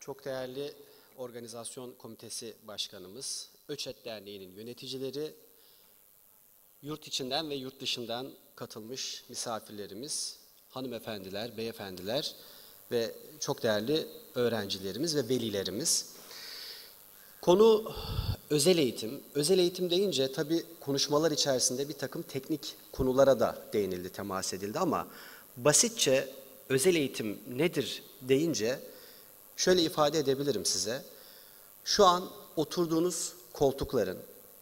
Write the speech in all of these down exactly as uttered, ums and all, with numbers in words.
Çok değerli Organizasyon Komitesi Başkanımız, ÖÇET Derneği'nin yöneticileri, yurt içinden ve yurt dışından katılmış misafirlerimiz, hanımefendiler, beyefendiler ve çok değerli öğrencilerimiz ve velilerimiz. Konu özel eğitim. Özel eğitim deyince tabii konuşmalar içerisinde bir takım teknik konulara da değinildi, temas edildi ama basitçe özel eğitim nedir deyince şöyle ifade edebilirim size. Şu an oturduğunuz koltukların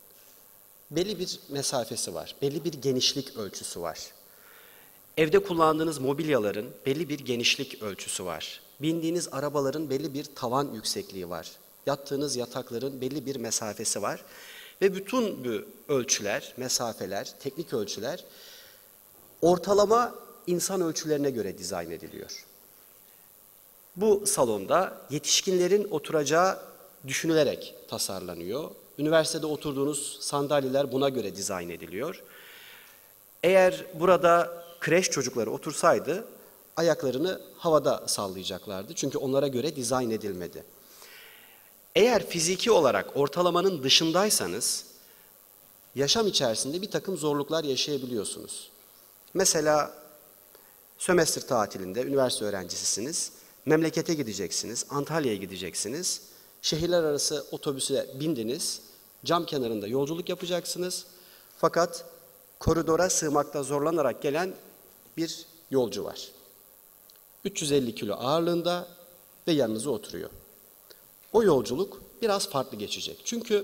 belli bir mesafesi var, belli bir genişlik ölçüsü var. Evde kullandığınız mobilyaların belli bir genişlik ölçüsü var. Bindiğiniz arabaların belli bir tavan yüksekliği var. Yattığınız yatakların belli bir mesafesi var. Ve bütün bu ölçüler, mesafeler, teknik ölçüler ortalama insan ölçülerine göre dizayn ediliyor. Bu salonda yetişkinlerin oturacağı düşünülerek tasarlanıyor. Üniversitede oturduğunuz sandalyeler buna göre dizayn ediliyor. Eğer burada kreş çocukları otursaydı ayaklarını havada sallayacaklardı. Çünkü onlara göre dizayn edilmedi. Eğer fiziki olarak ortalamanın dışındaysanız yaşam içerisinde bir takım zorluklar yaşayabiliyorsunuz. Mesela sömestr tatilinde üniversite öğrencisisiniz, memlekete gideceksiniz, Antalya'ya gideceksiniz, şehirler arası otobüse bindiniz, cam kenarında yolculuk yapacaksınız. Fakat koridora sığmakta zorlanarak gelen bir yolcu var. üç yüz elli kilo ağırlığında ve yanınıza oturuyor. O yolculuk biraz farklı geçecek. Çünkü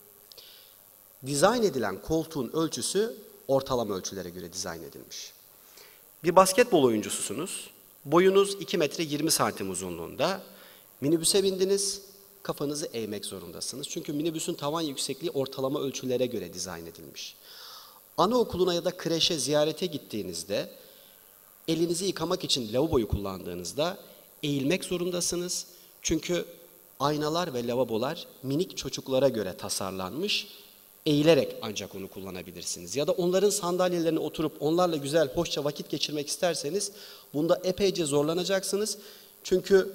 dizayn edilen koltuğun ölçüsü ortalama ölçülere göre dizayn edilmiş. Bir basketbol oyuncususunuz. Boyunuz iki metre yirmi santim uzunluğunda. Minibüse bindiniz, kafanızı eğmek zorundasınız. Çünkü minibüsün tavan yüksekliği ortalama ölçülere göre dizayn edilmiş. Anaokuluna ya da kreşe ziyarete gittiğinizde, elinizi yıkamak için lavaboyu kullandığınızda eğilmek zorundasınız. Çünkü aynalar ve lavabolar minik çocuklara göre tasarlanmış, eğilerek ancak onu kullanabilirsiniz. Ya da onların sandalyelerine oturup onlarla güzel, hoşça vakit geçirmek isterseniz bunda epeyce zorlanacaksınız. Çünkü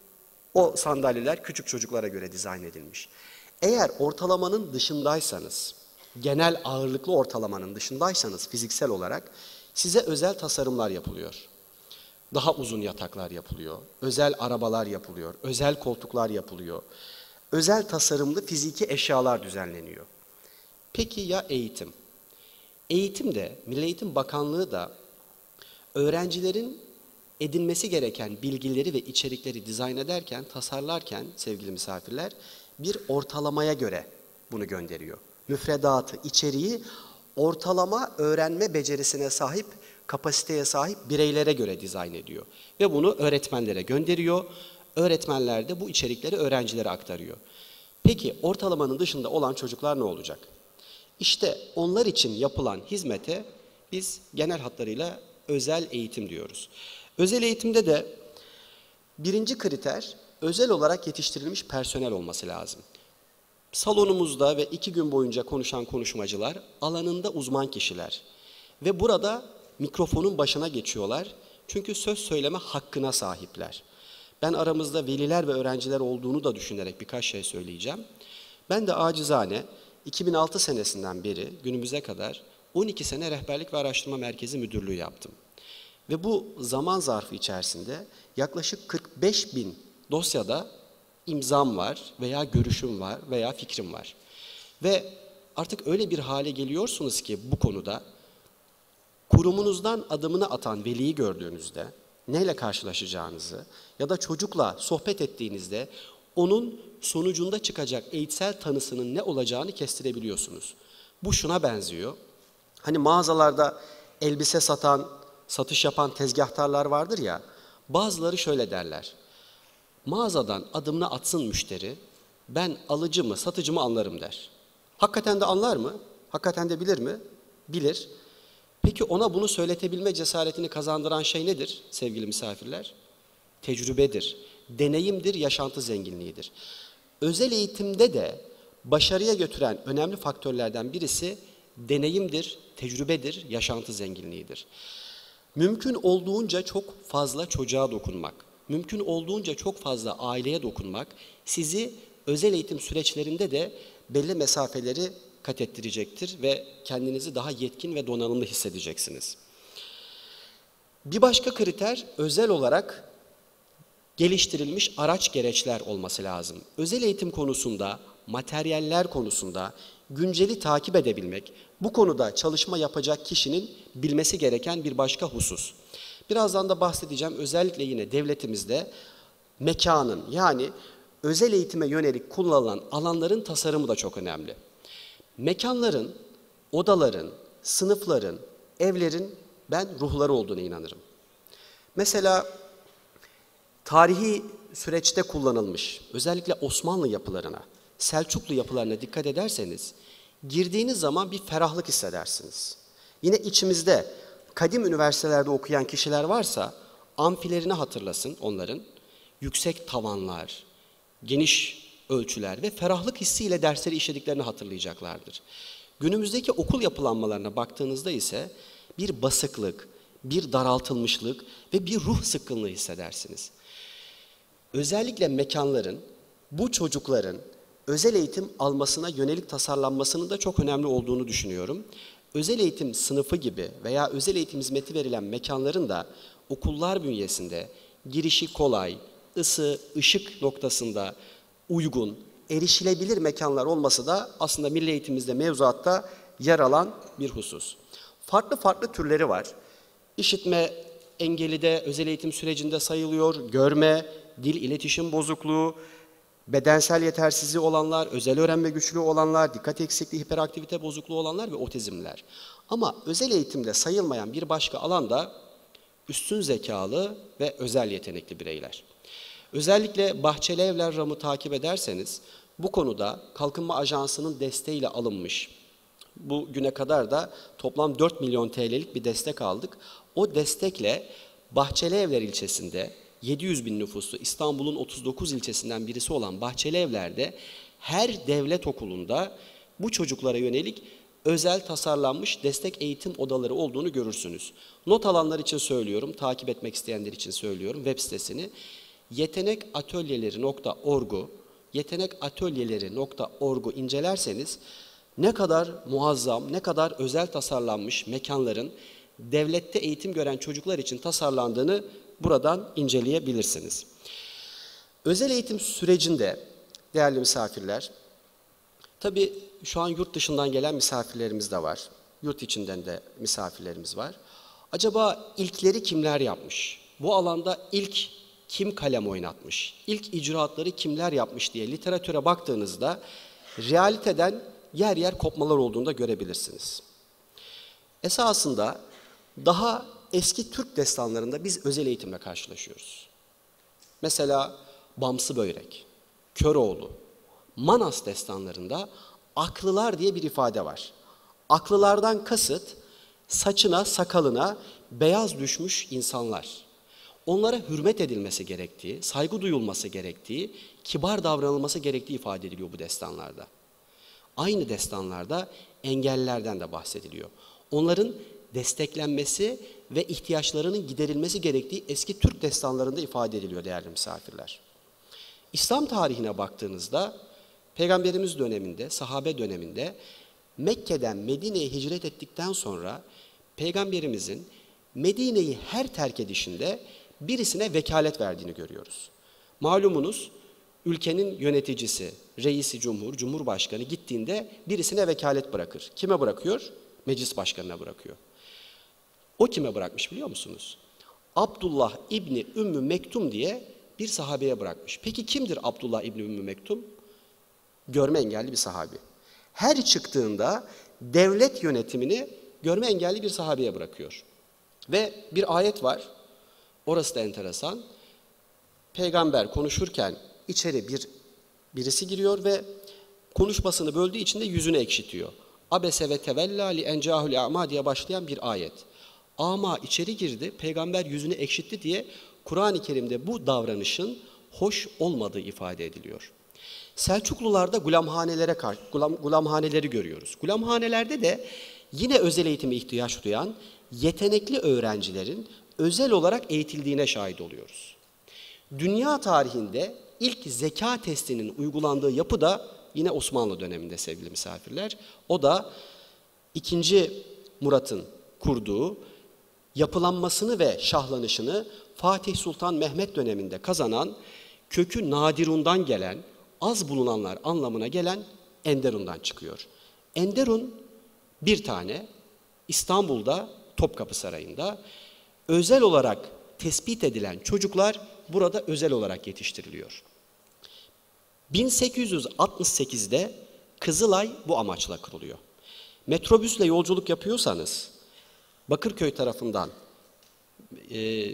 o sandalyeler küçük çocuklara göre dizayn edilmiş. Eğer ortalamanın dışındaysanız, genel ağırlıklı ortalamanın dışındaysanız fiziksel olarak size özel tasarımlar yapılıyor. Daha uzun yataklar yapılıyor, özel arabalar yapılıyor, özel koltuklar yapılıyor, özel tasarımlı fiziki eşyalar düzenleniyor. Peki ya eğitim? Eğitim de, Milli Eğitim Bakanlığı da öğrencilerin edinmesi gereken bilgileri ve içerikleri dizayn ederken, tasarlarken sevgili misafirler bir ortalamaya göre bunu gönderiyor. Müfredatı, içeriği ortalama öğrenme becerisine sahip, kapasiteye sahip bireylere göre dizayn ediyor. Ve bunu öğretmenlere gönderiyor. Öğretmenler de bu içerikleri öğrencilere aktarıyor. Peki ortalamanın dışında olan çocuklar ne olacak? İşte onlar için yapılan hizmete biz genel hatlarıyla özel eğitim diyoruz. Özel eğitimde de birinci kriter özel olarak yetiştirilmiş personel olması lazım. Salonumuzda ve iki gün boyunca konuşan konuşmacılar alanında uzman kişiler. Ve burada mikrofonun başına geçiyorlar. Çünkü söz söyleme hakkına sahipler. Ben aramızda veliler ve öğrenciler olduğunu da düşünerek birkaç şey söyleyeceğim. Ben de acizane iki bin altı senesinden beri günümüze kadar on iki sene Rehberlik ve Araştırma Merkezi Müdürlüğü yaptım. Ve bu zaman zarfı içerisinde yaklaşık kırk beş bin dosyada imzam var veya görüşüm var veya fikrim var. Ve artık öyle bir hale geliyorsunuz ki bu konuda kurumunuzdan adımını atan veliyi gördüğünüzde neyle karşılaşacağınızı ya da çocukla sohbet ettiğinizde onun sonucunda çıkacak eğitsel tanısının ne olacağını kestirebiliyorsunuz. Bu şuna benziyor. Hani mağazalarda elbise satan, satış yapan tezgahtarlar vardır ya, bazıları şöyle derler. Mağazadan adımını atsın müşteri, ben alıcı mı, satıcı mı anlarım der. Hakikaten de anlar mı? Hakikaten de bilir mi? Bilir. Peki ona bunu söyletebilme cesaretini kazandıran şey nedir sevgili misafirler? Tecrübedir, deneyimdir, yaşantı zenginliğidir. Özel eğitimde de başarıya götüren önemli faktörlerden birisi deneyimdir, tecrübedir, yaşantı zenginliğidir. Mümkün olduğunca çok fazla çocuğa dokunmak. mümkün olduğunca çok fazla aileye dokunmak sizi özel eğitim süreçlerinde de belli mesafeleri kat ettirecektir ve kendinizi daha yetkin ve donanımlı hissedeceksiniz. Bir başka kriter özel olarak geliştirilmiş araç gereçler olması lazım. Özel eğitim konusunda, materyaller konusunda günceli takip edebilmek, bu konuda çalışma yapacak kişinin bilmesi gereken bir başka husus. Birazdan da bahsedeceğim, özellikle yine devletimizde mekanın, yani özel eğitime yönelik kullanılan alanların tasarımı da çok önemli. Mekanların, odaların, sınıfların, evlerin ben ruhları olduğuna inanırım. Mesela tarihi süreçte kullanılmış, özellikle Osmanlı yapılarına, Selçuklu yapılarına dikkat ederseniz, girdiğiniz zaman bir ferahlık hissedersiniz. Yine içimizde kadim üniversitelerde okuyan kişiler varsa, amfilerini hatırlasın onların. Yüksek tavanlar, geniş ölçüler ve ferahlık hissiyle dersleri işlediklerini hatırlayacaklardır. Günümüzdeki okul yapılanmalarına baktığınızda ise bir basıklık, bir daraltılmışlık ve bir ruh sıkkınlığı hissedersiniz. Özellikle mekanların, bu çocukların özel eğitim almasına yönelik tasarlanmasının da çok önemli olduğunu düşünüyorum. Özel eğitim sınıfı gibi veya özel eğitim hizmeti verilen mekanların da okullar bünyesinde girişi kolay, ısı, ışık noktasında uygun, erişilebilir mekanlar olması da aslında milli eğitimimizde, mevzuatta yer alan bir husus. Farklı farklı türleri var. İşitme engeli de özel eğitim sürecinde sayılıyor, görme, dil iletişim bozukluğu, bedensel yetersizliği olanlar, özel öğrenme güçlüğü olanlar, dikkat eksikliği, hiperaktivite bozukluğu olanlar ve otizmler. Ama özel eğitimde sayılmayan bir başka alan da üstün zekalı ve özel yetenekli bireyler. Özellikle Bahçeli Evler RAM'ı takip ederseniz bu konuda Kalkınma Ajansı'nın desteğiyle alınmış, bugüne kadar da toplam dört milyon T L'lik bir destek aldık. O destekle Bahçeli Evler ilçesinde yedi yüz bin nüfuslu İstanbul'un otuz dokuz ilçesinden birisi olan Bahçeli Evler'de her devlet okulunda bu çocuklara yönelik özel tasarlanmış destek eğitim odaları olduğunu görürsünüz. Not alanlar için söylüyorum, takip etmek isteyenler için söylüyorum web sitesini yetenekatölyeleri nokta org'u yetenekatölyeleri nokta org'u incelerseniz ne kadar muazzam, ne kadar özel tasarlanmış mekanların devlette eğitim gören çocuklar için tasarlandığını buradan inceleyebilirsiniz. Özel eğitim sürecinde değerli misafirler, tabii şu an yurt dışından gelen misafirlerimiz de var. Yurt içinden de misafirlerimiz var. Acaba ilkleri kimler yapmış? Bu alanda ilk kim kalem oynatmış? İlk icraatları kimler yapmış diye literatüre baktığınızda realiteden yer yer kopmalar olduğunu da görebilirsiniz. Esasında daha eski Türk destanlarında biz özel eğitimle karşılaşıyoruz. Mesela Bamsı Börek, Köroğlu, Manas destanlarında aklılar diye bir ifade var. Aklılardan kasıt saçına, sakalına beyaz düşmüş insanlar. Onlara hürmet edilmesi gerektiği, saygı duyulması gerektiği, kibar davranılması gerektiği ifade ediliyor bu destanlarda. Aynı destanlarda engellilerden de bahsediliyor. Onların desteklenmesi ve ihtiyaçlarının giderilmesi gerektiği eski Türk destanlarında ifade ediliyor değerli misafirler. İslam tarihine baktığınızda Peygamberimiz döneminde, sahabe döneminde Mekke'den Medine'ye hicret ettikten sonra Peygamberimizin Medine'yi her terk edişinde birisine vekalet verdiğini görüyoruz. Malumunuz ülkenin yöneticisi, reisi cumhur, cumhurbaşkanı gittiğinde birisine vekalet bırakır. Kime bırakıyor? Meclis başkanına bırakıyor. O kime bırakmış biliyor musunuz? Abdullah İbni Ümmü Mektum diye bir sahabeye bırakmış. Peki kimdir Abdullah İbni Ümmü Mektum? Görme engelli bir sahabi. Her çıktığında devlet yönetimini görme engelli bir sahabeye bırakıyor. Ve bir ayet var, orası da enteresan. Peygamber konuşurken içeri bir birisi giriyor ve konuşmasını böldüğü için de yüzünü ekşitiyor. Abese ve tevella li encahul a'ma diye başlayan bir ayet. Ama içeri girdi, peygamber yüzünü ekşitti diye Kur'an-ı Kerim'de bu davranışın hoş olmadığı ifade ediliyor. Selçuklularda gulamhanelere karşı, gulam, gulamhaneleri görüyoruz. Gulamhanelerde de yine özel eğitime ihtiyaç duyan yetenekli öğrencilerin özel olarak eğitildiğine şahit oluyoruz. Dünya tarihinde ilk zeka testinin uygulandığı yapı da yine Osmanlı döneminde sevgili misafirler. O da ikinci Murat'ın kurduğu, yapılanmasını ve şahlanışını Fatih Sultan Mehmet döneminde kazanan, kökü Nadirun'dan gelen, az bulunanlar anlamına gelen Enderun'dan çıkıyor. Enderun bir tane İstanbul'da Topkapı Sarayı'nda özel olarak tespit edilen çocuklar burada özel olarak yetiştiriliyor. bin sekiz yüz altmış sekizde Kızılay bu amaçla kuruluyor. Metrobüsle yolculuk yapıyorsanız Bakırköy tarafından e,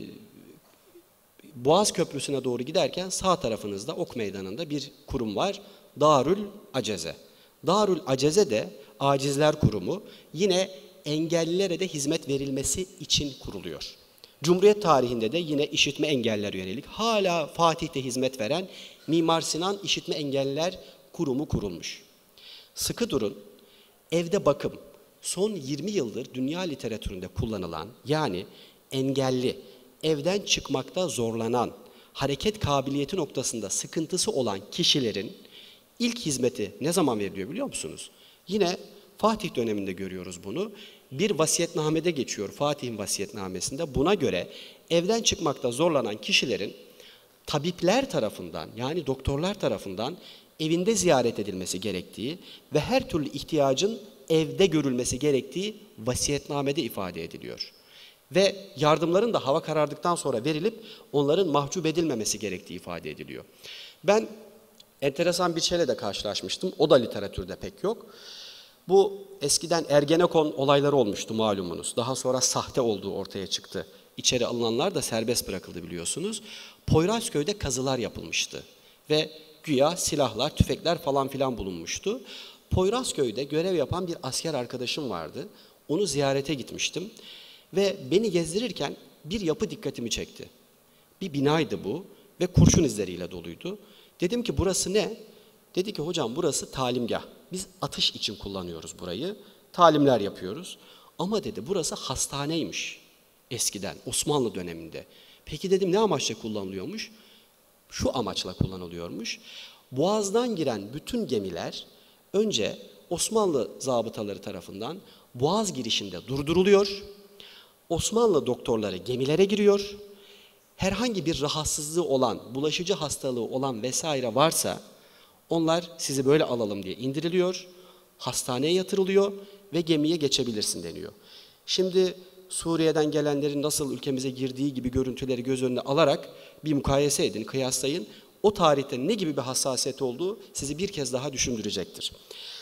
Boğaz Köprüsü'ne doğru giderken sağ tarafınızda Ok Meydanı'nda bir kurum var. Darül Aceze. Darül Aceze de Acizler Kurumu, yine engellilere de hizmet verilmesi için kuruluyor. Cumhuriyet tarihinde de yine işitme engelliler yönelik hala Fatih'te hizmet veren Mimar Sinan İşitme Engelliler Kurumu kurulmuş. Sıkı durun, evde bakım son yirmi yıldır dünya literatüründe kullanılan, yani engelli, evden çıkmakta zorlanan, hareket kabiliyeti noktasında sıkıntısı olan kişilerin ilk hizmeti ne zaman veriliyor biliyor musunuz? Yine Fatih döneminde görüyoruz bunu. Bir vasiyetnamede geçiyor, Fatih'in vasiyetnamesinde. Buna göre evden çıkmakta zorlanan kişilerin tabipler tarafından, yani doktorlar tarafından evinde ziyaret edilmesi gerektiği ve her türlü ihtiyacın evde görülmesi gerektiği vasiyetnamede ifade ediliyor. Ve yardımların da hava karardıktan sonra verilip onların mahcup edilmemesi gerektiği ifade ediliyor. Ben enteresan bir şeyle de karşılaşmıştım. O da literatürde pek yok. Bu eskiden Ergenekon olayları olmuştu malumunuz. Daha sonra sahte olduğu ortaya çıktı. İçeri alınanlar da serbest bırakıldı biliyorsunuz. Poyrazköy'de kazılar yapılmıştı. Ve güya silahlar, tüfekler falan filan bulunmuştu. Poyrazköy'de görev yapan bir asker arkadaşım vardı. Onu ziyarete gitmiştim. Ve beni gezdirirken bir yapı dikkatimi çekti. Bir binaydı bu ve kurşun izleriyle doluydu. Dedim ki burası ne? Dedi ki hocam burası talimgah. Biz atış için kullanıyoruz burayı. Talimler yapıyoruz. Ama dedi burası hastaneymiş eskiden, Osmanlı döneminde. Peki dedim ne amaçla kullanılıyormuş? Şu amaçla kullanılıyormuş. Boğaz'dan giren bütün gemiler önce Osmanlı zabıtaları tarafından Boğaz girişinde durduruluyor. Osmanlı doktorları gemilere giriyor. Herhangi bir rahatsızlığı olan, bulaşıcı hastalığı olan vesaire varsa onlar sizi böyle alalım diye indiriliyor, hastaneye yatırılıyor ve gemiye geçebilirsin deniyor. Şimdi Suriye'den gelenlerin nasıl ülkemize girdiği gibi görüntüleri göz önüne alarak bir mukayese edin, kıyaslayın. O tarihte ne gibi bir hassasiyet olduğu sizi bir kez daha düşündürecektir.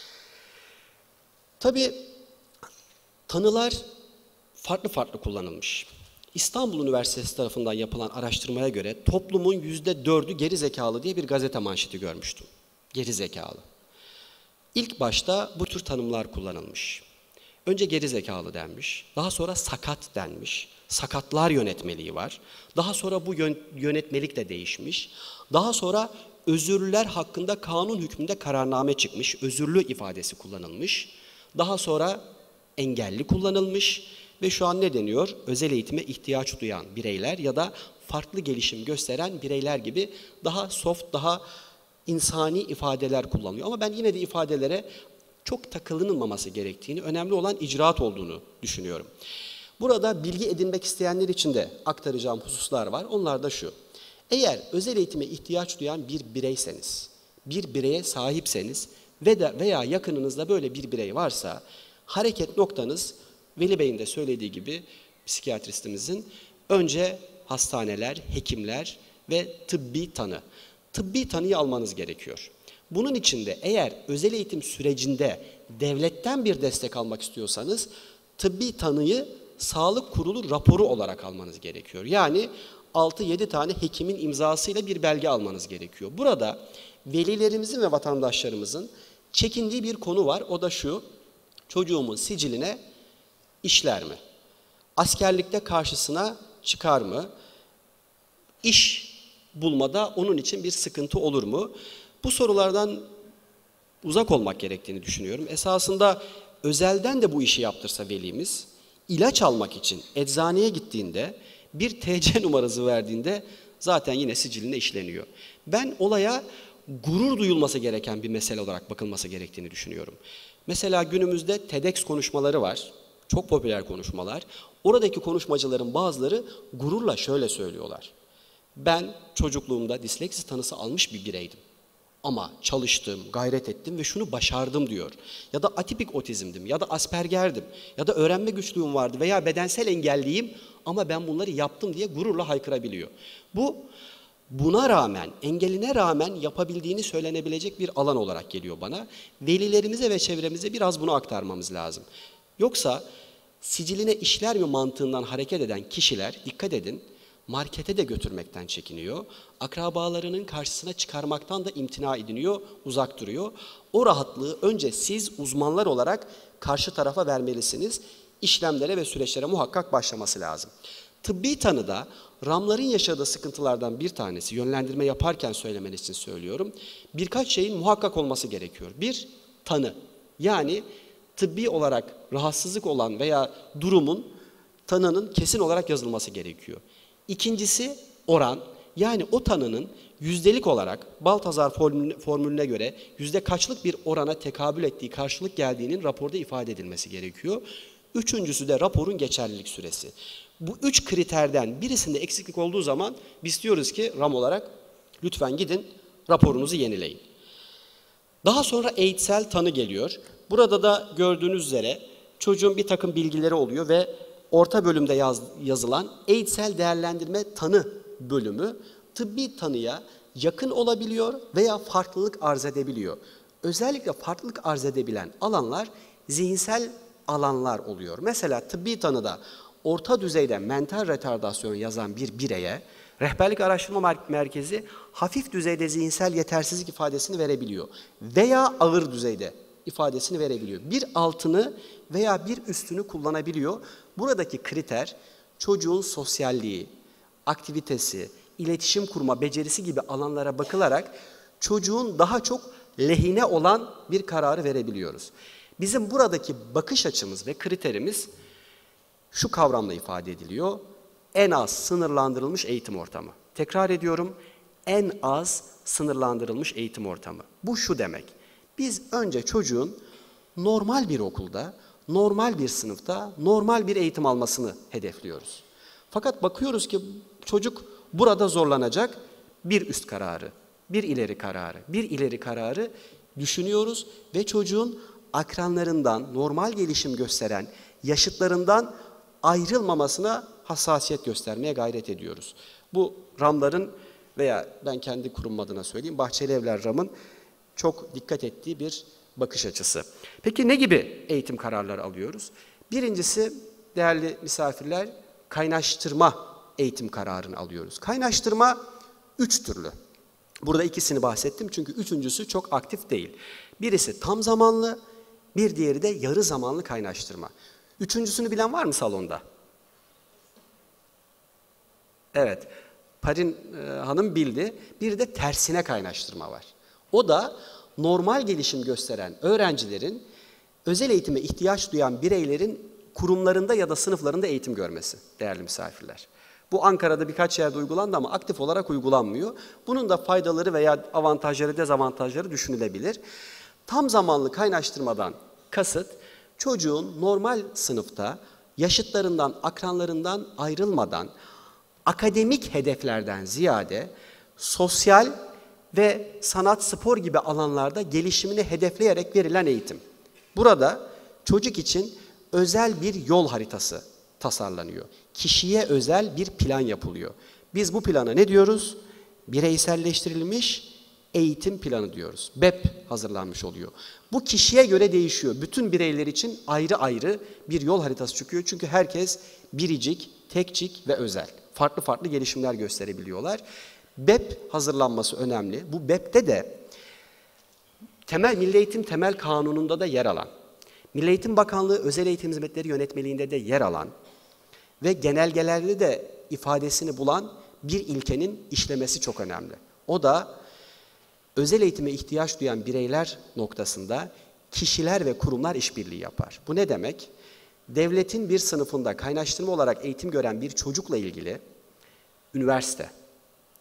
Tabii tanılar farklı farklı kullanılmış. İstanbul Üniversitesi tarafından yapılan araştırmaya göre toplumun yüzde dördü geri zekalı diye bir gazete manşeti görmüştüm. Geri zekalı. İlk başta bu tür tanımlar kullanılmış. Önce geri zekalı denmiş, daha sonra sakat denmiş, sakatlar yönetmeliği var. Daha sonra bu yönetmelik de değişmiş. Daha sonra özürlüler hakkında kanun hükmünde kararname çıkmış, özürlü ifadesi kullanılmış. Daha sonra engelli kullanılmış ve şu an ne deniyor? Özel eğitime ihtiyaç duyan bireyler ya da farklı gelişim gösteren bireyler gibi daha soft, daha insani ifadeler kullanılıyor. Ama ben yine de ifadelere çok takılınılmaması gerektiğini, önemli olan icraat olduğunu düşünüyorum. Burada bilgi edinmek isteyenler için de aktaracağım hususlar var. Onlar da şu: eğer özel eğitime ihtiyaç duyan bir bireyseniz, bir bireye sahipseniz ve de veya yakınınızda böyle bir birey varsa, hareket noktanız Veli Bey'in de söylediği gibi psikiyatristimizin önce hastaneler, hekimler ve tıbbi tanı. Tıbbi tanıyı almanız gerekiyor. Bunun için de eğer özel eğitim sürecinde devletten bir destek almak istiyorsanız tıbbi tanıyı sağlık kurulu raporu olarak almanız gerekiyor. Yani altı yedi tane hekimin imzasıyla bir belge almanız gerekiyor. Burada velilerimizin ve vatandaşlarımızın çekindiği bir konu var. O da şu: çocuğumun siciline işler mi? Askerlikte karşısına çıkar mı? İş bulmada onun için bir sıkıntı olur mu? Bu sorulardan uzak olmak gerektiğini düşünüyorum. Esasında özelden de bu işi yaptırsa velimiz, ilaç almak için eczaneye gittiğinde bir T C numarası verdiğinde zaten yine siciline işleniyor. Ben olaya gurur duyulması gereken bir mesele olarak bakılması gerektiğini düşünüyorum. Mesela günümüzde TEDx konuşmaları var. Çok popüler konuşmalar. Oradaki konuşmacıların bazıları gururla şöyle söylüyorlar. Ben çocukluğumda disleksi tanısı almış bir bireydim. Ama çalıştım, gayret ettim ve şunu başardım diyor. Ya da atipik otizmdim, ya da aspergerdim, ya da öğrenme güçlüğüm vardı veya bedensel engelliyim ama ben bunları yaptım diye gururla haykırabiliyor. Bu, buna rağmen, engeline rağmen yapabildiğini söylenebilecek bir alan olarak geliyor bana. Velilerimize ve çevremize biraz bunu aktarmamız lazım. Yoksa siciline işler mi mantığından hareket eden kişiler, dikkat edin, markete de götürmekten çekiniyor, akrabalarının karşısına çıkarmaktan da imtina ediniyor, uzak duruyor. O rahatlığı önce siz uzmanlar olarak karşı tarafa vermelisiniz. İşlemlere ve süreçlere muhakkak başlaması lazım. Tıbbi tanıda RAM'ların yaşadığı sıkıntılardan bir tanesi, yönlendirme yaparken söylemeniz için söylüyorum, birkaç şeyin muhakkak olması gerekiyor. Bir, tanı. Yani tıbbi olarak rahatsızlık olan veya durumun, tanının kesin olarak yazılması gerekiyor. İkincisi oran, yani o tanının yüzdelik olarak Baltazar formülüne göre yüzde kaçlık bir orana tekabül ettiği, karşılık geldiğinin raporda ifade edilmesi gerekiyor. Üçüncüsü de raporun geçerlilik süresi. Bu üç kriterden birisinde eksiklik olduğu zaman biz diyoruz ki RAM olarak lütfen gidin raporunuzu yenileyin. Daha sonra eğitsel tanı geliyor. Burada da gördüğünüz üzere çocuğun bir takım bilgileri oluyor ve orta bölümde yaz, yazılan eğitsel değerlendirme tanı bölümü tıbbi tanıya yakın olabiliyor veya farklılık arz edebiliyor. Özellikle farklılık arz edebilen alanlar zihinsel alanlar oluyor. Mesela tıbbi tanıda orta düzeyde mental retardasyon yazan bir bireye rehberlik araştırma merkezi hafif düzeyde zihinsel yetersizlik ifadesini verebiliyor veya ağır düzeyde ifadesini verebiliyor. Bir altını veya bir üstünü kullanabiliyor. Buradaki kriter çocuğun sosyalliği, aktivitesi, iletişim kurma becerisi gibi alanlara bakılarak çocuğun daha çok lehine olan bir kararı verebiliyoruz. Bizim buradaki bakış açımız ve kriterimiz şu kavramla ifade ediliyor. En az sınırlandırılmış eğitim ortamı. Tekrar ediyorum, en az sınırlandırılmış eğitim ortamı. Bu şu demek. Biz önce çocuğun normal bir okulda, normal bir sınıfta, normal bir eğitim almasını hedefliyoruz. Fakat bakıyoruz ki çocuk burada zorlanacak, bir üst kararı, bir ileri kararı, bir ileri kararı düşünüyoruz ve çocuğun akranlarından, normal gelişim gösteren yaşıtlarından ayrılmamasına hassasiyet göstermeye gayret ediyoruz. Bu RAM'ların veya ben kendi kurum adına söyleyeyim, Bahçeli Evler RAM'ın çok dikkat ettiği bir bakış açısı. Peki ne gibi eğitim kararları alıyoruz? Birincisi değerli misafirler, kaynaştırma eğitim kararını alıyoruz. Kaynaştırma üç türlü. Burada ikisini bahsettim çünkü üçüncüsü çok aktif değil. Birisi tam zamanlı, bir diğeri de yarı zamanlı kaynaştırma. Üçüncüsünü bilen var mı salonda? Evet, Parin e, Hanım bildi. Bir de tersine kaynaştırma var. O da normal gelişim gösteren öğrencilerin, özel eğitime ihtiyaç duyan bireylerin kurumlarında ya da sınıflarında eğitim görmesi değerli misafirler. Bu Ankara'da birkaç yerde uygulandı ama aktif olarak uygulanmıyor. Bunun da faydaları veya avantajları, dezavantajları düşünülebilir. Tam zamanlı kaynaştırmadan kasıt, çocuğun normal sınıfta yaşıtlarından, akranlarından ayrılmadan, akademik hedeflerden ziyade sosyal ve sanat, spor gibi alanlarda gelişimini hedefleyerek verilen eğitim. Burada çocuk için özel bir yol haritası tasarlanıyor. Kişiye özel bir plan yapılıyor. Biz bu plana ne diyoruz? Bireyselleştirilmiş eğitim planı diyoruz. B E P hazırlanmış oluyor. Bu kişiye göre değişiyor. Bütün bireyler için ayrı ayrı bir yol haritası çıkıyor. Çünkü herkes biricik, tekçik ve özel. Farklı farklı gelişimler gösterebiliyorlar. B E P hazırlanması önemli. Bu B E P'te de temel Milli Eğitim Temel Kanunu'nda da yer alan, Milli Eğitim Bakanlığı Özel Eğitim Hizmetleri Yönetmeliğinde de yer alan ve genelgelerde de ifadesini bulan bir ilkenin işlemesi çok önemli. O da özel eğitime ihtiyaç duyan bireyler noktasında kişiler ve kurumlar işbirliği yapar. Bu ne demek? Devletin bir sınıfında kaynaştırma olarak eğitim gören bir çocukla ilgili üniversite,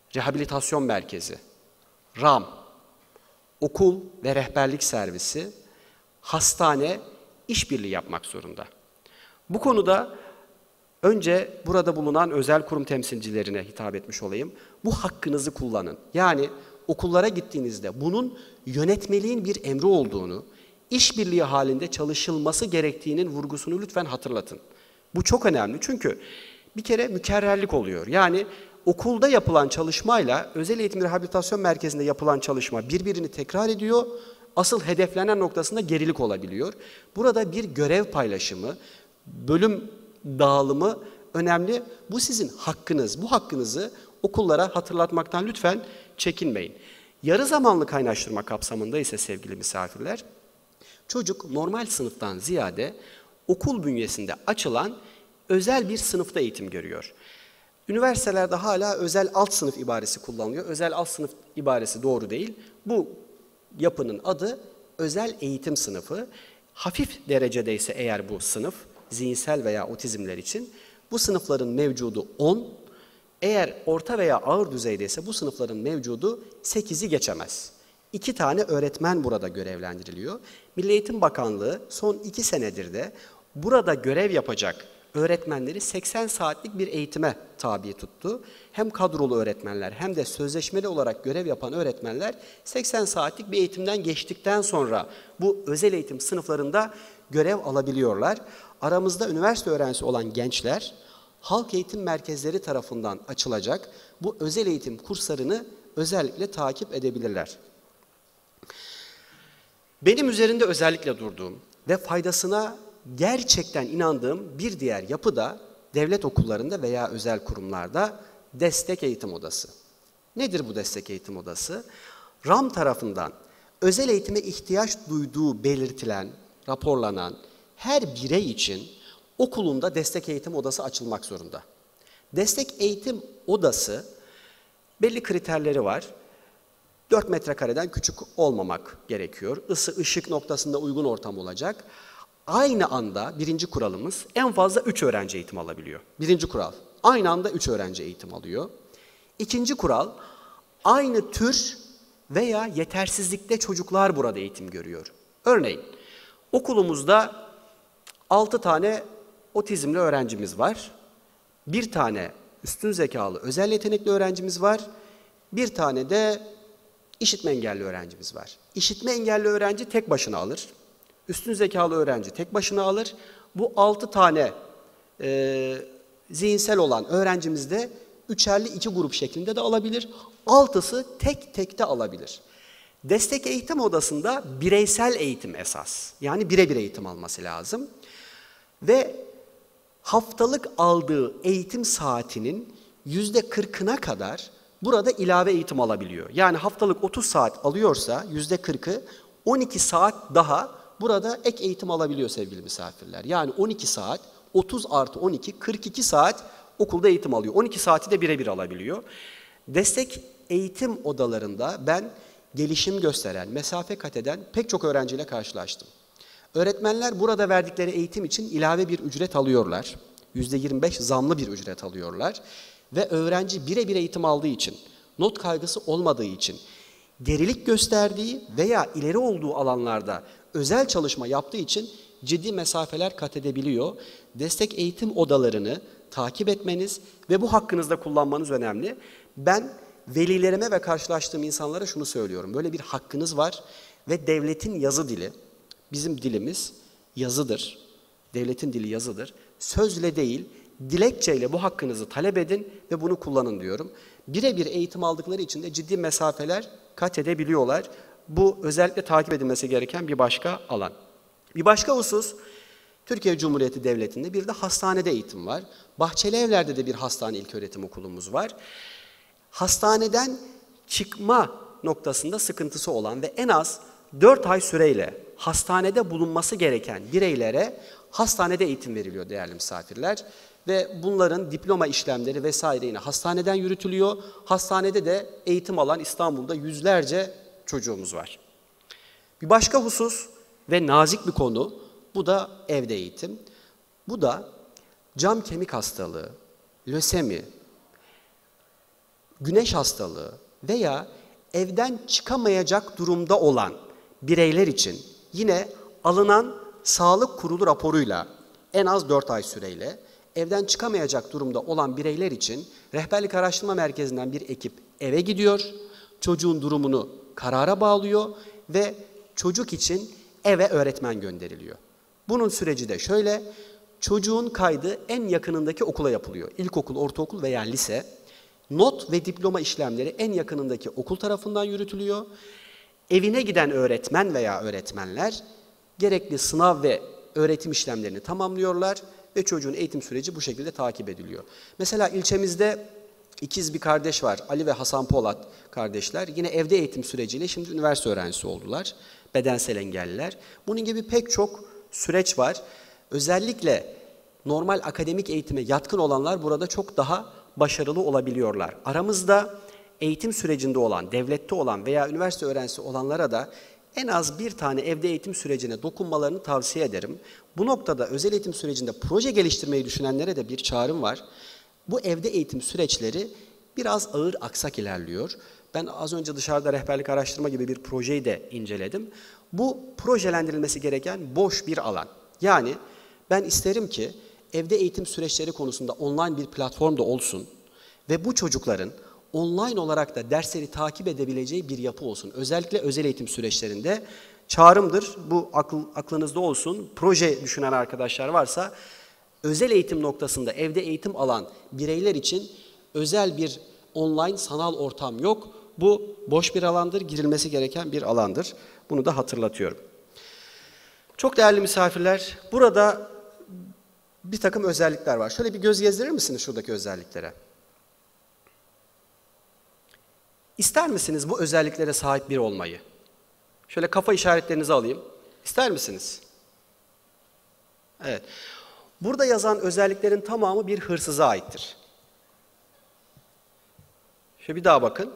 rehabilitasyon merkezi, RAM, okul ve rehberlik servisi, hastane işbirliği yapmak zorunda. Bu konuda önce burada bulunan özel kurum temsilcilerine hitap etmiş olayım. Bu hakkınızı kullanın. Yani okullara gittiğinizde bunun yönetmeliğin bir emri olduğunu, işbirliği halinde çalışılması gerektiğinin vurgusunu lütfen hatırlatın. Bu çok önemli çünkü bir kere mükerrerlik oluyor. Yani okulda yapılan çalışmayla özel eğitim rehabilitasyon merkezinde yapılan çalışma birbirini tekrar ediyor. Asıl hedeflenen noktasında gerilik olabiliyor. Burada bir görev paylaşımı, bölüm dağılımı önemli. Bu sizin hakkınız. Bu hakkınızı okullara hatırlatmaktan lütfen çekinmeyin. Yarı zamanlı kaynaştırma kapsamında ise sevgili misafirler, çocuk normal sınıftan ziyade okul bünyesinde açılan özel bir sınıfta eğitim görüyor. Üniversitelerde hala özel alt sınıf ibaresi kullanılıyor. Özel alt sınıf ibaresi doğru değil. Bu yapının adı özel eğitim sınıfı. Hafif derecede ise eğer bu sınıf, zihinsel veya otizmler için bu sınıfların mevcudu on, eğer orta veya ağır düzeyde ise bu sınıfların mevcudu sekizi geçemez. İki tane öğretmen burada görevlendiriliyor. Milli Eğitim Bakanlığı son iki senedir de burada görev yapacak öğretmenleri seksen saatlik bir eğitime tabi tuttu. Hem kadrolu öğretmenler hem de sözleşmeli olarak görev yapan öğretmenler seksen saatlik bir eğitimden geçtikten sonra bu özel eğitim sınıflarında görev alabiliyorlar. Aramızda üniversite öğrencisi olan gençler halk eğitim merkezleri tarafından açılacak bu özel eğitim kurslarını özellikle takip edebilirler. Benim üzerinde özellikle durduğum ve faydasına gerçekten inandığım bir diğer yapı da devlet okullarında veya özel kurumlarda destek eğitim odası. Nedir bu destek eğitim odası? RAM tarafından özel eğitime ihtiyaç duyduğu belirtilen, raporlanan her birey için okulunda destek eğitim odası açılmak zorunda. Destek eğitim odası belli kriterleri var. dört metrekareden küçük olmamak gerekiyor. Isı, ışık noktasında uygun ortam olacak. Aynı anda birinci kuralımız en fazla üç öğrenci eğitim alabiliyor. Birinci kural. Aynı anda üç öğrenci eğitim alıyor. İkinci kural, aynı tür veya yetersizlikte çocuklar burada eğitim görüyor. Örneğin okulumuzda altı tane otizmli öğrencimiz var. Bir tane üstün zekalı özel yetenekli öğrencimiz var. Bir tane de işitme engelli öğrencimiz var. İşitme engelli öğrenci tek başına alır. Üstün zekalı öğrenci tek başına alır. Bu altı tane e, zihinsel olan öğrencimiz de üçerli iki grup şeklinde de alabilir. Altısı tek tek de alabilir. Destek eğitim odasında bireysel eğitim esas. Yani birebir eğitim alması lazım. Ve haftalık aldığı eğitim saatinin yüzde kırkına kadar burada ilave eğitim alabiliyor. Yani haftalık otuz saat alıyorsa yüzde kırkı on iki saat daha burada ek eğitim alabiliyor sevgili misafirler. Yani on iki saat, otuz artı on iki, kırk iki saat okulda eğitim alıyor. on iki saati de birebir alabiliyor. Destek eğitim odalarında ben gelişim gösteren, mesafe kat eden pek çok öğrenciyle karşılaştım. Öğretmenler burada verdikleri eğitim için ilave bir ücret alıyorlar. yüzde yirmi beş zamlı bir ücret alıyorlar. Ve öğrenci birebir eğitim aldığı için, not kaygısı olmadığı için, gerilik gösterdiği veya ileri olduğu alanlarda özel çalışma yaptığı için ciddi mesafeler kat edebiliyor. Destek eğitim odalarını takip etmeniz ve bu hakkınızda kullanmanız önemli. Ben velilerime ve karşılaştığım insanlara şunu söylüyorum. Böyle bir hakkınız var ve devletin yazı dili, bizim dilimiz yazıdır. Devletin dili yazıdır. Sözle değil, dilekçeyle bu hakkınızı talep edin ve bunu kullanın diyorum. Birebir eğitim aldıkları için de ciddi mesafeler kat edebiliyorlar. Bu özellikle takip edilmesi gereken bir başka alan. Bir başka husus, Türkiye Cumhuriyeti Devleti'nde bir de hastanede eğitim var. Bahçelievler'de de bir hastane ilköğretim okulumuz var. Hastaneden çıkma noktasında sıkıntısı olan ve en az dört ay süreyle hastanede bulunması gereken bireylere hastanede eğitim veriliyor değerli misafirler. Ve bunların diploma işlemleri vesaire yine hastaneden yürütülüyor. Hastanede de eğitim alan İstanbul'da yüzlerce çocuğumuz var. Bir başka husus ve nazik bir konu, bu da evde eğitim. Bu da cam kemik hastalığı, lösemi, güneş hastalığı veya evden çıkamayacak durumda olan bireyler için yine alınan sağlık kurulu raporuyla en az dört ay süreyle evden çıkamayacak durumda olan bireyler için rehberlik araştırma merkezinden bir ekip eve gidiyor, çocuğun durumunu karara bağlıyor ve çocuk için eve öğretmen gönderiliyor. Bunun süreci de şöyle, çocuğun kaydı en yakınındaki okula yapılıyor. İlkokul, ortaokul veya lise. Not ve diploma işlemleri en yakınındaki okul tarafından yürütülüyor. Evine giden öğretmen veya öğretmenler gerekli sınav ve öğretim işlemlerini tamamlıyorlar ve çocuğun eğitim süreci bu şekilde takip ediliyor. Mesela ilçemizde ikiz bir kardeş var, Ali ve Hasan Polat kardeşler. Yine evde eğitim süreciyle şimdi üniversite öğrencisi oldular, bedensel engelliler. Bunun gibi pek çok süreç var. Özellikle normal akademik eğitime yatkın olanlar burada çok daha başarılı olabiliyorlar. Aramızda eğitim sürecinde olan, devlette olan veya üniversite öğrencisi olanlara da en az bir tane evde eğitim sürecine dokunmalarını tavsiye ederim. Bu noktada özel eğitim sürecinde proje geliştirmeyi düşünenlere de bir çağrım var. Bu evde eğitim süreçleri biraz ağır, aksak ilerliyor. Ben az önce dışarıda rehberlik araştırma gibi bir projeyi de inceledim. Bu projelendirilmesi gereken boş bir alan. Yani ben isterim ki evde eğitim süreçleri konusunda online bir platform da olsun ve bu çocukların online olarak da dersleri takip edebileceği bir yapı olsun. Özellikle özel eğitim süreçlerinde çağrımdır. Bu akıl, aklınızda olsun. Proje düşünen arkadaşlar varsa özel eğitim noktasında evde eğitim alan bireyler için özel bir online sanal ortam yok. Bu boş bir alandır, girilmesi gereken bir alandır. Bunu da hatırlatıyorum. Çok değerli misafirler, burada bir takım özellikler var. Şöyle bir göz gezdirir misiniz şuradaki özelliklere? İster misiniz bu özelliklere sahip biri olmayı? Şöyle kafa işaretlerinizi alayım. İster misiniz? Evet. Burada yazan özelliklerin tamamı bir hırsıza aittir. Şöyle bir daha bakın.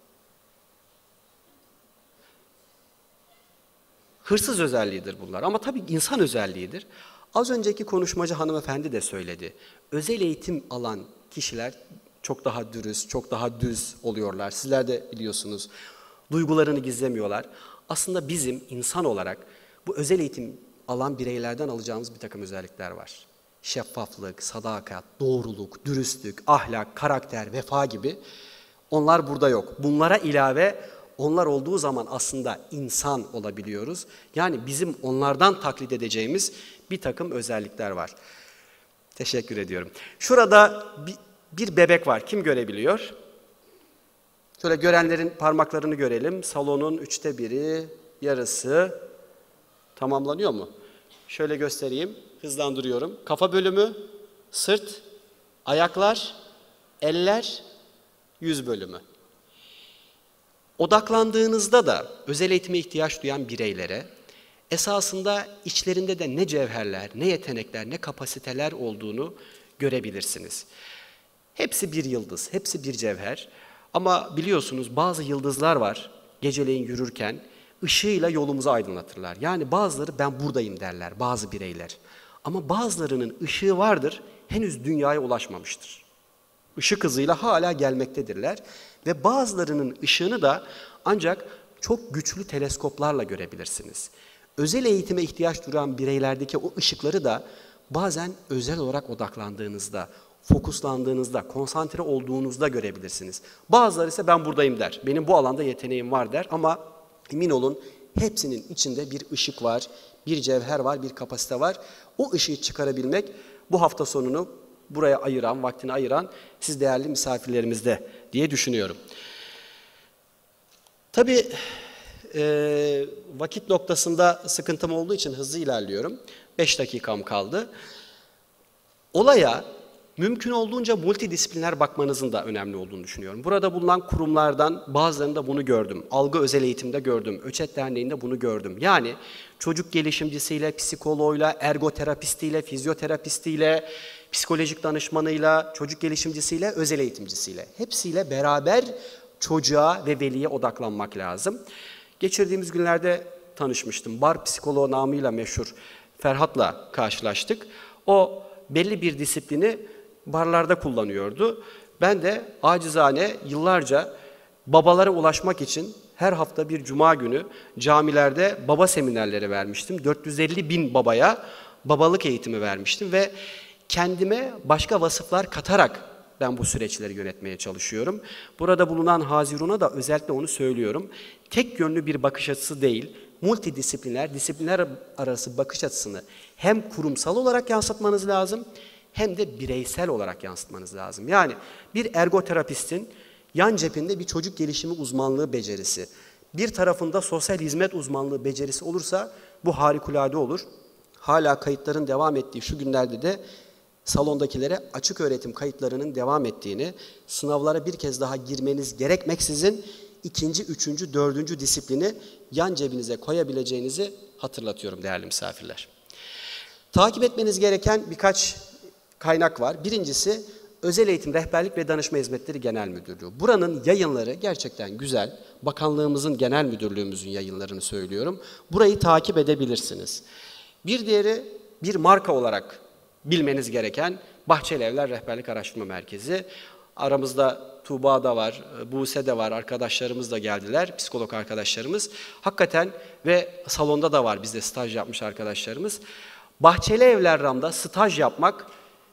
Hırsız özelliğidir bunlar ama tabii insan özelliğidir. Az önceki konuşmacı hanımefendi de söyledi. Özel eğitim alan kişiler çok daha dürüst, çok daha düz oluyorlar. Sizler de biliyorsunuz. Duygularını gizlemiyorlar. Aslında bizim insan olarak bu özel eğitim alan bireylerden alacağımız bir takım özellikler var. Şeffaflık, sadakat, doğruluk, dürüstlük, ahlak, karakter, vefa gibi. Onlar burada yok. Bunlara ilave onlar olduğu zaman aslında insan olabiliyoruz. Yani bizim onlardan taklit edeceğimiz bir takım özellikler var. Teşekkür ediyorum. Şurada bir, bir bebek var. Kim görebiliyor? Şöyle görenlerin parmaklarını görelim. Salonun üçte biri, yarısı tamamlanıyor mu? Şöyle göstereyim. Hızlandırıyorum. Kafa bölümü, sırt, ayaklar, eller, yüz bölümü. Odaklandığınızda da özel eğitime ihtiyaç duyan bireylere esasında içlerinde de ne cevherler, ne yetenekler, ne kapasiteler olduğunu görebilirsiniz. Hepsi bir yıldız, hepsi bir cevher. Ama biliyorsunuz bazı yıldızlar var, geceleyin yürürken ışığıyla yolumuzu aydınlatırlar. Yani bazıları ben buradayım derler, bazı bireyler. Ama bazılarının ışığı vardır, henüz dünyaya ulaşmamıştır. Işık hızıyla hala gelmektedirler. Ve bazılarının ışığını da ancak çok güçlü teleskoplarla görebilirsiniz. Özel eğitime ihtiyaç duyan bireylerdeki o ışıkları da bazen özel olarak odaklandığınızda, fokuslandığınızda, konsantre olduğunuzda görebilirsiniz. Bazıları ise ben buradayım der, benim bu alanda yeteneğim var der ama emin olun hepsinin içinde bir ışık var, bir cevher var, bir kapasite var. O ışığı çıkarabilmek bu hafta sonunu buraya ayıran, vaktini ayıran siz değerli misafirlerimizde diye düşünüyorum. Tabii e, vakit noktasında sıkıntım olduğu için hızlı ilerliyorum. Beş dakikam kaldı. Olaya mümkün olduğunca multidisipliner bakmanızın da önemli olduğunu düşünüyorum. Burada bulunan kurumlardan bazılarında bunu gördüm. Algı Özel Eğitim'de gördüm. Öçet Derneği'nde bunu gördüm. Yani çocuk gelişimcisiyle, psikoloğuyla, ergoterapistiyle, fizyoterapistiyle, psikolojik danışmanıyla, çocuk gelişimcisiyle, özel eğitimcisiyle. Hepsiyle beraber çocuğa ve veliye odaklanmak lazım. Geçirdiğimiz günlerde tanışmıştım. Bar psikoloğu namıyla meşhur Ferhat'la karşılaştık. O belli bir disiplini barlarda kullanıyordu Ben de acizane yıllarca babalara ulaşmak için her hafta bir cuma günü camilerde baba seminerleri vermiştim. dört yüz elli bin babaya babalık eğitimi vermiştim ve kendime başka vasıflar katarak ben bu süreçleri yönetmeye çalışıyorum. Burada bulunan Hazirun'a da özellikle onu söylüyorum. Tek yönlü bir bakış açısı değil, multidisipliner, disiplinler arası bakış açısını hem kurumsal olarak yansıtmanız lazım, hem de bireysel olarak yansıtmanız lazım. Yani bir ergoterapistin yan cepinde bir çocuk gelişimi uzmanlığı becerisi, bir tarafında sosyal hizmet uzmanlığı becerisi olursa bu harikulade olur. Hala kayıtların devam ettiği şu günlerde de salondakilere açık öğretim kayıtlarının devam ettiğini, sınavlara bir kez daha girmeniz gerekmeksizin ikinci, üçüncü, dördüncü disiplini yan cebinize koyabileceğinizi hatırlatıyorum değerli misafirler. Takip etmeniz gereken birkaç kaynak var. Birincisi Özel Eğitim Rehberlik ve Danışma Hizmetleri Genel Müdürlüğü. Buranın yayınları gerçekten güzel. Bakanlığımızın, genel müdürlüğümüzün yayınlarını söylüyorum. Burayı takip edebilirsiniz. Bir diğeri bir marka olarak bilmeniz gereken Bahçeli Evler Rehberlik Araştırma Merkezi. Aramızda Tuğba da var, Buse de var, arkadaşlarımız da geldiler, psikolog arkadaşlarımız. Hakikaten ve salonda da var bizde staj yapmış arkadaşlarımız. Bahçeli Evler Ram'da staj yapmak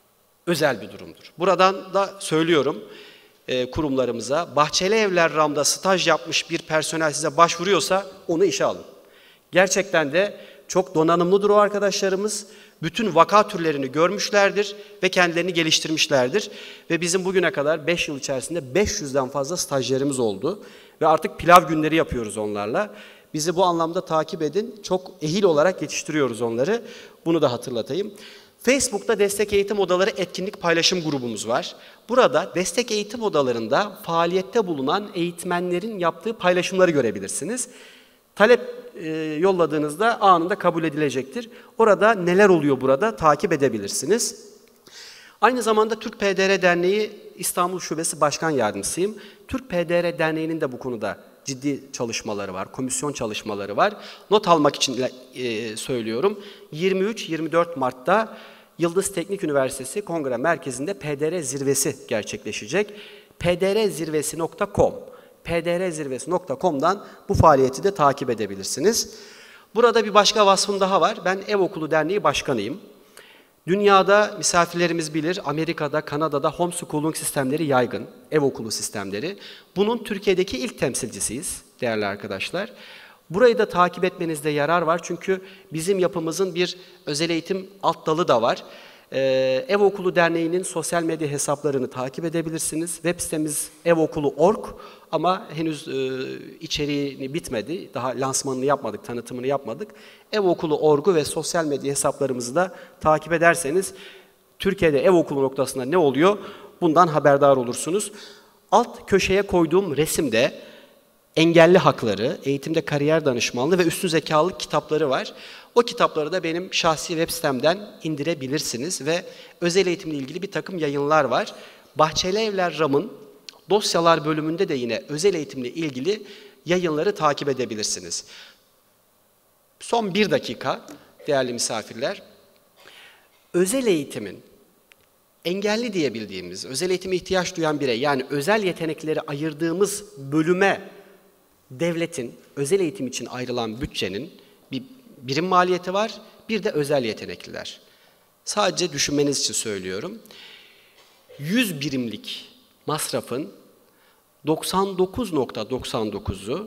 özel bir durumdur. Buradan da söylüyorum e, kurumlarımıza, Bahçeli Evler Ram'da staj yapmış bir personel size başvuruyorsa onu işe alın. Gerçekten de çok donanımlıdır o arkadaşlarımız. Bütün vaka türlerini görmüşlerdir ve kendilerini geliştirmişlerdir. Ve bizim bugüne kadar beş yıl içerisinde beş yüzden fazla stajyerimiz oldu. Ve artık pilav günleri yapıyoruz onlarla. Bizi bu anlamda takip edin. Çok ehil olarak yetiştiriyoruz onları. Bunu da hatırlatayım. Facebook'ta Destek Eğitim Odaları etkinlik paylaşım grubumuz var. Burada destek eğitim odalarında faaliyette bulunan eğitmenlerin yaptığı paylaşımları görebilirsiniz. Talep e, yolladığınızda anında kabul edilecektir. Orada neler oluyor burada takip edebilirsiniz. Aynı zamanda Türk P D R Derneği İstanbul Şubesi Başkan Yardımcısıyım. Türk P D R Derneği'nin de bu konuda ciddi çalışmaları var, komisyon çalışmaları var. Not almak için e, söylüyorum. yirmi üç yirmi dört Mart'ta Yıldız Teknik Üniversitesi Kongre Merkezi'nde P D R zirvesi gerçekleşecek. p d r zirvesi nokta com p d r zirvesi nokta com'dan bu faaliyeti de takip edebilirsiniz. Burada bir başka vasfım daha var. Ben Ev Okulu Derneği Başkanıyım. Dünyada misafirlerimiz bilir, Amerika'da, Kanada'da homeschooling sistemleri yaygın, ev okulu sistemleri. Bunun Türkiye'deki ilk temsilcisiyiz değerli arkadaşlar. Burayı da takip etmenizde yarar var çünkü bizim yapımızın bir özel eğitim alt dalı da var. Ee, Ev Okulu Derneği'nin sosyal medya hesaplarını takip edebilirsiniz. Web sitemiz evokulu nokta org ama henüz e, içeriğini bitmedi. Daha lansmanını yapmadık, tanıtımını yapmadık. evokulu nokta org'u ve sosyal medya hesaplarımızı da takip ederseniz Türkiye'de ev okulu noktasında ne oluyor bundan haberdar olursunuz. Alt köşeye koyduğum resimde engelli hakları, eğitimde kariyer danışmanlığı ve üstün zekalı kitapları var. O kitapları da benim şahsi web sitemden indirebilirsiniz ve özel eğitimle ilgili bir takım yayınlar var. Bahçeli Evler Ram'ın dosyalar bölümünde de yine özel eğitimle ilgili yayınları takip edebilirsiniz. Son bir dakika değerli misafirler. Özel eğitimin engelli diye bildiğimiz, özel eğitime ihtiyaç duyan birey yani özel yetenekleri ayırdığımız bölüme devletin özel eğitim için ayrılan bütçenin bir birim maliyeti var, bir de özel yetenekliler. Sadece düşünmeniz için söylüyorum. yüz birimlik masrafın doksan dokuz nokta doksan dokuzu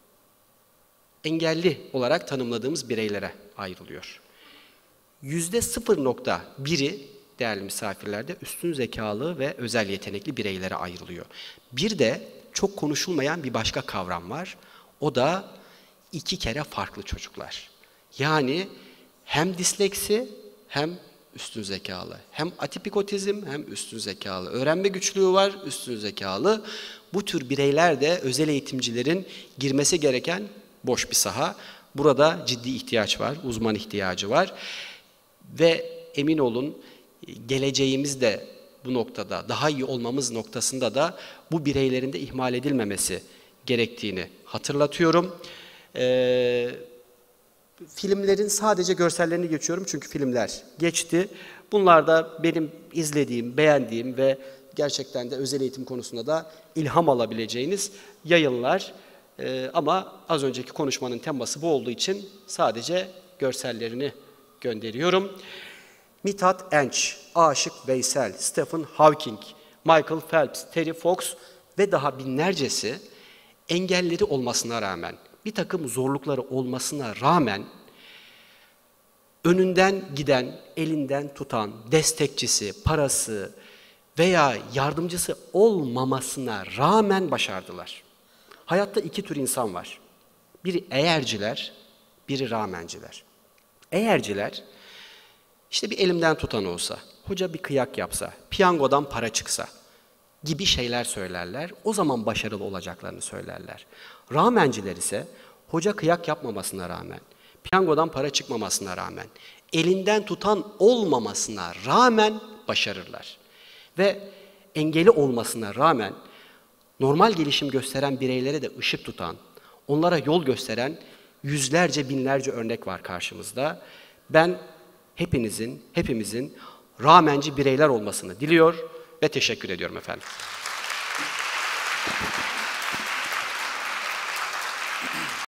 engelli olarak tanımladığımız bireylere ayrılıyor. yüzde sıfır nokta biri değerli misafirlerde üstün zekalı ve özel yetenekli bireylere ayrılıyor. Bir de çok konuşulmayan bir başka kavram var. O da iki kere farklı çocuklar. Yani hem disleksi hem üstün zekalı. Hem atipik otizm hem üstün zekalı. Öğrenme güçlüğü var, üstün zekalı. Bu tür bireyler de özel eğitimcilerin girmesi gereken boş bir saha. Burada ciddi ihtiyaç var, uzman ihtiyacı var. Ve emin olun geleceğimiz de bu noktada, daha iyi olmamız noktasında da bu bireylerin de ihmal edilmemesi gerektiğini hatırlatıyorum. Ee, filmlerin sadece görsellerini geçiyorum çünkü filmler geçti. Bunlar da benim izlediğim, beğendiğim ve gerçekten de özel eğitim konusunda da ilham alabileceğiniz yayınlar. Ee, ama az önceki konuşmanın teması bu olduğu için sadece görsellerini gönderiyorum. Mithat Enç, Aşık Veysel, Stephen Hawking, Michael Phelps, Terry Fox ve daha binlercesi engelleri olmasına rağmen, bir takım zorlukları olmasına rağmen önünden giden, elinden tutan, destekçisi, parası veya yardımcısı olmamasına rağmen başardılar. Hayatta iki tür insan var. Biri eğerciler, biri rağmenciler. Eğerciler, işte bir elimden tutan olsa, hoca bir kıyak yapsa, piyangodan para çıksa gibi şeyler söylerler. O zaman başarılı olacaklarını söylerler. Rağmenciler ise hoca kıyak yapmamasına rağmen, piyangodan para çıkmamasına rağmen, elinden tutan olmamasına rağmen başarırlar. Ve engeli olmasına rağmen normal gelişim gösteren bireylere de ışık tutan, onlara yol gösteren yüzlerce, binlerce örnek var karşımızda. Ben hepinizin, hepimizin rağmenci bireyler olmasını diliyor ve teşekkür ediyorum efendim.